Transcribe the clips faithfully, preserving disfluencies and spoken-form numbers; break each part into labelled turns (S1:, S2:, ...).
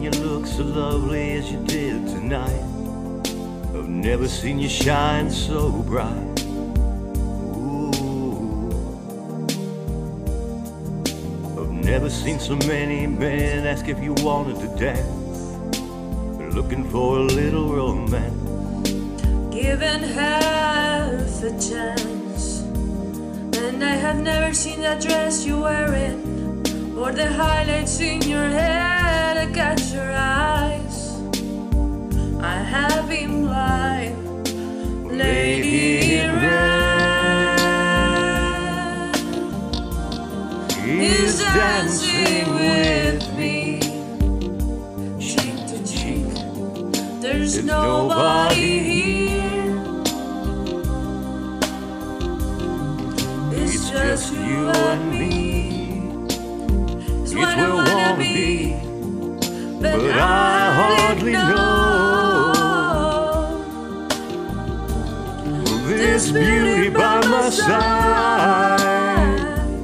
S1: seen you look so lovely as you did tonight. I've never seen you shine so bright. Ooh. I've never seen so many men ask if you wanted to dance, looking for a little romance.
S2: Given half a chance, and I have never seen that dress you're wearing, or the highlights in your head that catch your eyes. I have been blind, lady in red is dancing with me, cheek to cheek. There's, There's nobody here. It's, it's just you and me. It's where I wanna be, but, but I hardly know. This beauty by my side,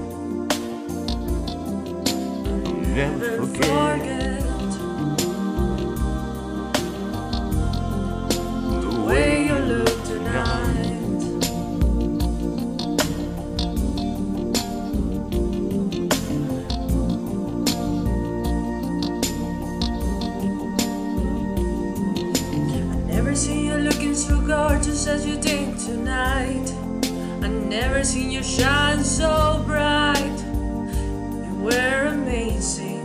S2: I'll never forget the way you look tonight. Never seen you looking so gorgeous as you did tonight. I never seen you shine so bright. You were amazing.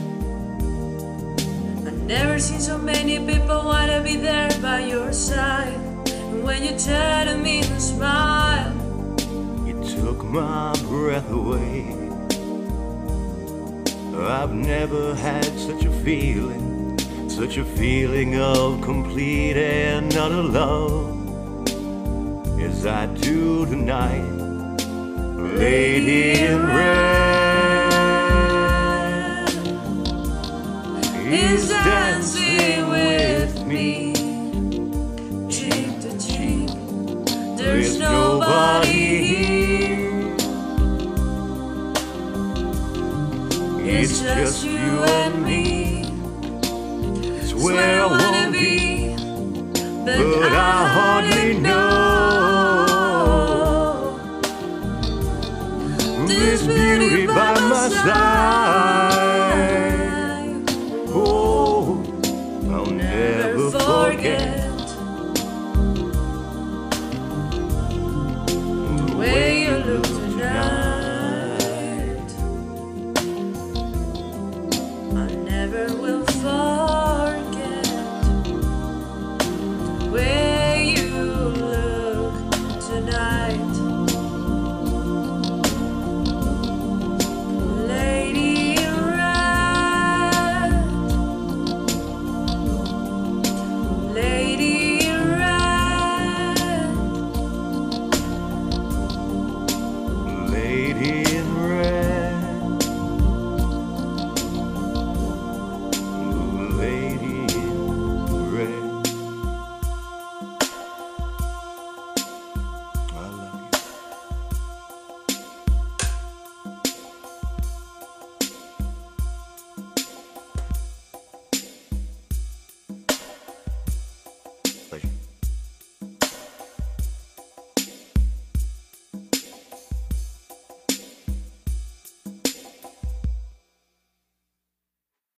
S2: I never seen so many people wanna be there by your side. And when you turn to me and smile,
S1: you took my breath away. I've never had such a feeling, such a feeling of complete and utter love as I do tonight. Lady in red is dancing with me,
S2: cheek to cheek. There's nobody here.
S1: It's just you and me. It's where I wanna be, but, but I hardly know. This beauty by my side.